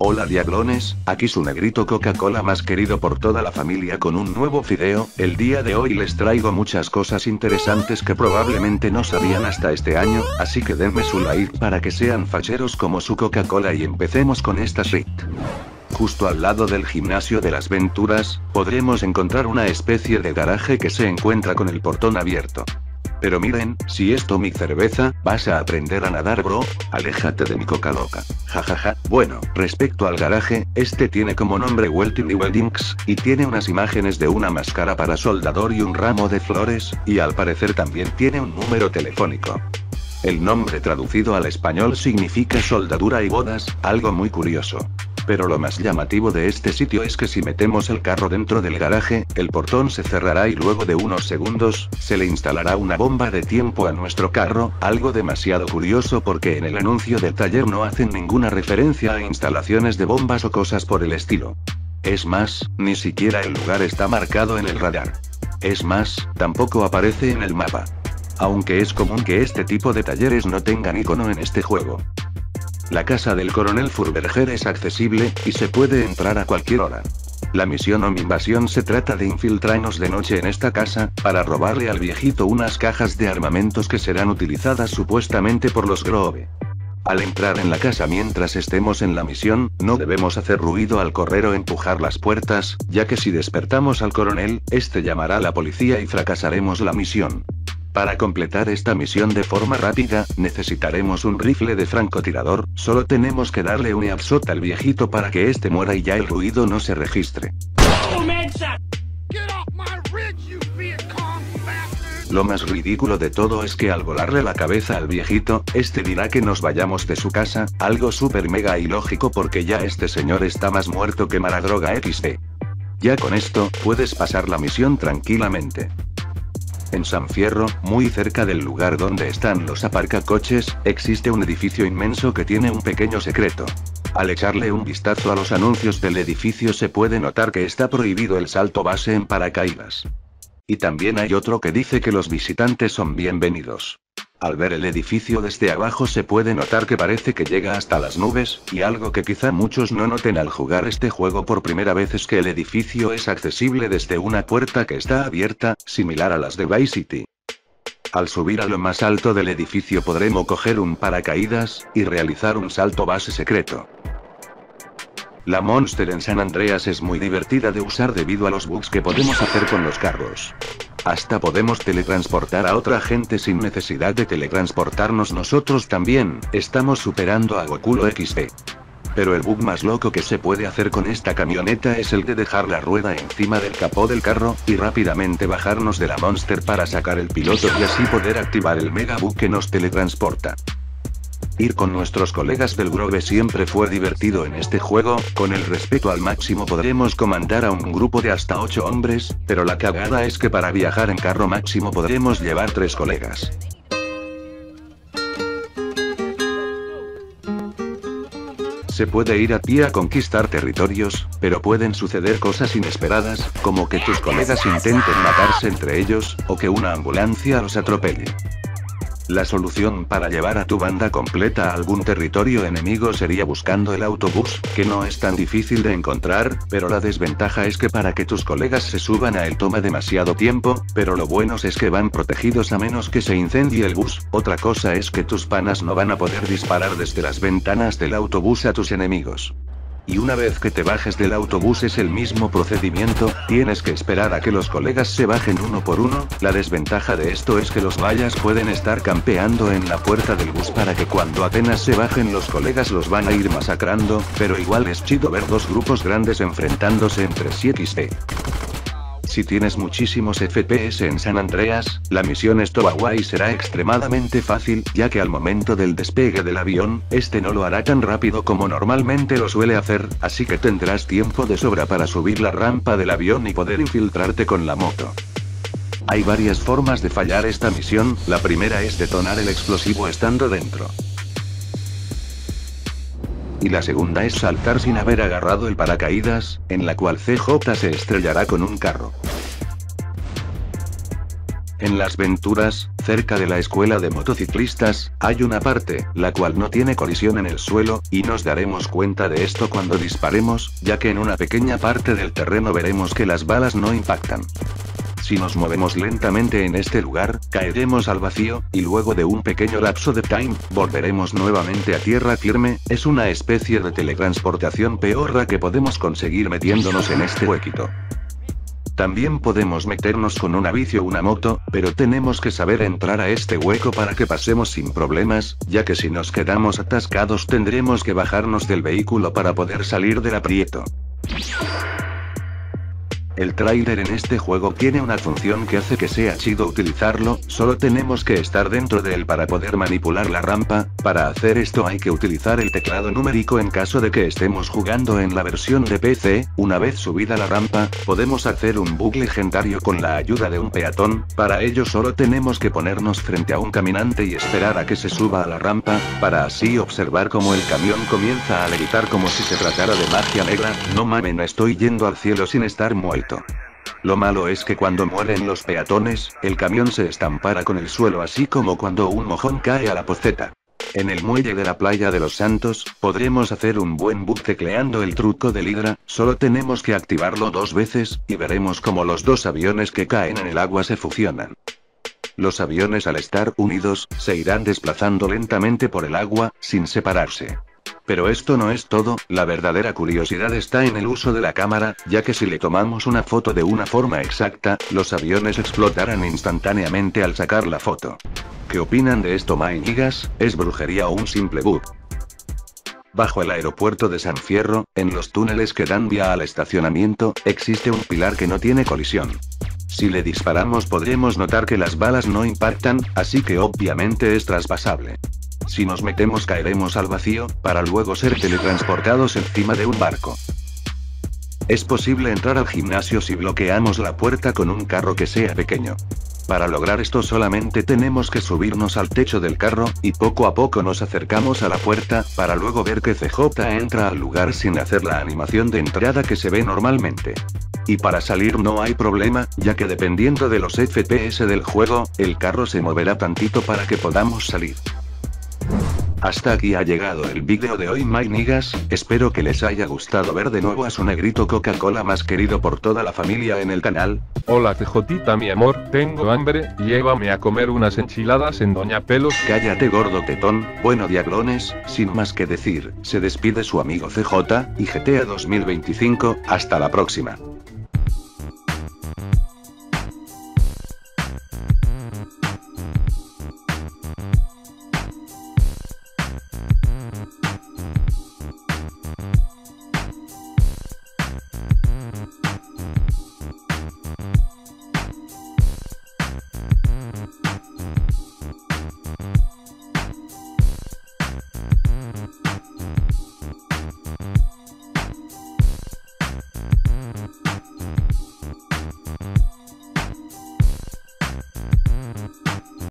Hola diablones, aquí su negrito Coca-Cola más querido por toda la familia con un nuevo video. El día de hoy les traigo muchas cosas interesantes que probablemente no sabían hasta este año, así que denme su like para que sean facheros como su Coca-Cola y empecemos con esta shit. Justo al lado del gimnasio de las Venturas, podremos encontrar una especie de garaje que se encuentra con el portón abierto. Pero miren, si es mi cerveza, vas a aprender a nadar bro, aléjate de mi coca loca. Jajaja, bueno, respecto al garaje, este tiene como nombre Welty Weddings, y tiene unas imágenes de una máscara para soldador y un ramo de flores, y al parecer también tiene un número telefónico. El nombre traducido al español significa soldadura y bodas, algo muy curioso. Pero lo más llamativo de este sitio es que si metemos el carro dentro del garaje, el portón se cerrará y luego de unos segundos, se le instalará una bomba de tiempo a nuestro carro, algo demasiado curioso porque en el anuncio del taller no hacen ninguna referencia a instalaciones de bombas o cosas por el estilo. Es más, ni siquiera el lugar está marcado en el radar. Es más, tampoco aparece en el mapa. Aunque es común que este tipo de talleres no tengan icono en este juego. La casa del coronel Furberger es accesible, y se puede entrar a cualquier hora. La misión o invasión se trata de infiltrarnos de noche en esta casa, para robarle al viejito unas cajas de armamentos que serán utilizadas supuestamente por los Grove. Al entrar en la casa mientras estemos en la misión, no debemos hacer ruido al correr o empujar las puertas, ya que si despertamos al coronel, este llamará a la policía y fracasaremos la misión. Para completar esta misión de forma rápida, necesitaremos un rifle de francotirador, solo tenemos que darle un headshot al viejito para que este muera y ya el ruido no se registre. Lo más ridículo de todo es que al volarle la cabeza al viejito, este dirá que nos vayamos de su casa, algo súper mega ilógico porque ya este señor está más muerto que Maradroga XD. Ya con esto, puedes pasar la misión tranquilamente. En San Fierro, muy cerca del lugar donde están los aparcacoches, existe un edificio inmenso que tiene un pequeño secreto. Al echarle un vistazo a los anuncios del edificio se puede notar que está prohibido el salto base en paracaídas. Y también hay otro que dice que los visitantes son bienvenidos. Al ver el edificio desde abajo se puede notar que parece que llega hasta las nubes, y algo que quizá muchos no noten al jugar este juego por primera vez es que el edificio es accesible desde una puerta que está abierta, similar a las de Vice City. Al subir a lo más alto del edificio podremos coger un paracaídas, y realizar un salto base secreto. La Monster en San Andreas es muy divertida de usar debido a los bugs que podemos hacer con los carros. Hasta podemos teletransportar a otra gente sin necesidad de teletransportarnos nosotros también, estamos superando a Gokulo XP. Pero el bug más loco que se puede hacer con esta camioneta es el de dejar la rueda encima del capó del carro, y rápidamente bajarnos de la Monster para sacar el piloto y así poder activar el mega bug que nos teletransporta. Ir con nuestros colegas del Grove siempre fue divertido en este juego, con el respeto al máximo podremos comandar a un grupo de hasta 8 hombres, pero la cagada es que para viajar en carro máximo podremos llevar 3 colegas. Se puede ir a pie a conquistar territorios, pero pueden suceder cosas inesperadas, como que tus colegas intenten matarse entre ellos, o que una ambulancia los atropelle. La solución para llevar a tu banda completa a algún territorio enemigo sería buscando el autobús, que no es tan difícil de encontrar, pero la desventaja es que para que tus colegas se suban a él toma demasiado tiempo, pero lo bueno es que van protegidos a menos que se incendie el bus. Otra cosa es que tus panas no van a poder disparar desde las ventanas del autobús a tus enemigos. Y una vez que te bajes del autobús es el mismo procedimiento, tienes que esperar a que los colegas se bajen uno por uno. La desventaja de esto es que los vallas pueden estar campeando en la puerta del bus para que cuando apenas se bajen los colegas los van a ir masacrando, pero igual es chido ver dos grupos grandes enfrentándose entre sí XD. Si tienes muchísimos FPS en San Andreas, la misión Stowaway será extremadamente fácil, ya que al momento del despegue del avión, este no lo hará tan rápido como normalmente lo suele hacer, así que tendrás tiempo de sobra para subir la rampa del avión y poder infiltrarte con la moto. Hay varias formas de fallar esta misión, la primera es detonar el explosivo estando dentro. Y la segunda es saltar sin haber agarrado el paracaídas, en la cual CJ se estrellará con un carro. En Las Venturas, cerca de la escuela de motociclistas, hay una parte, la cual no tiene colisión en el suelo, y nos daremos cuenta de esto cuando disparemos, ya que en una pequeña parte del terreno veremos que las balas no impactan. Si nos movemos lentamente en este lugar, caeremos al vacío, y luego de un pequeño lapso de time, volveremos nuevamente a tierra firme. Es una especie de teletransportación peorra que podemos conseguir metiéndonos en este huequito. También podemos meternos con una bici o una moto, pero tenemos que saber entrar a este hueco para que pasemos sin problemas, ya que si nos quedamos atascados tendremos que bajarnos del vehículo para poder salir del aprieto. El tráiler en este juego tiene una función que hace que sea chido utilizarlo, solo tenemos que estar dentro de él para poder manipular la rampa. Para hacer esto hay que utilizar el teclado numérico en caso de que estemos jugando en la versión de PC. Una vez subida la rampa, podemos hacer un bug legendario con la ayuda de un peatón. Para ello solo tenemos que ponernos frente a un caminante y esperar a que se suba a la rampa, para así observar cómo el camión comienza a levitar como si se tratara de magia negra. No mamen, estoy yendo al cielo sin estar muerto. Lo malo es que cuando mueren los peatones, el camión se estampará con el suelo así como cuando un mojón cae a la poceta. En el muelle de la playa de los Santos, podremos hacer un buen bug tecleando el truco del Hydra, solo tenemos que activarlo 2 veces, y veremos como los 2 aviones que caen en el agua se fusionan. Los aviones al estar unidos, se irán desplazando lentamente por el agua, sin separarse. Pero esto no es todo, la verdadera curiosidad está en el uso de la cámara, ya que si le tomamos una foto de una forma exacta, los aviones explotarán instantáneamente al sacar la foto. ¿Qué opinan de esto, Mainigas? ¿Es brujería o un simple bug? Bajo el aeropuerto de San Fierro, en los túneles que dan vía al estacionamiento, existe un pilar que no tiene colisión. Si le disparamos podremos notar que las balas no impactan, así que obviamente es traspasable. Si nos metemos caeremos al vacío, para luego ser teletransportados encima de un barco. Es posible entrar al gimnasio si bloqueamos la puerta con un carro que sea pequeño. Para lograr esto solamente tenemos que subirnos al techo del carro, y poco a poco nos acercamos a la puerta, para luego ver que CJ entra al lugar sin hacer la animación de entrada que se ve normalmente. Y para salir no hay problema, ya que dependiendo de los FPS del juego, el carro se moverá tantito para que podamos salir. Hasta aquí ha llegado el vídeo de hoy, my niggas, espero que les haya gustado ver de nuevo a su negrito Coca-Cola más querido por toda la familia en el canal. Hola TJita mi amor, tengo hambre, llévame a comer unas enchiladas en Doña Pelos. Cállate gordo tetón. Bueno diablones, sin más que decir, se despide su amigo CJ, y GTA 2025, hasta la próxima.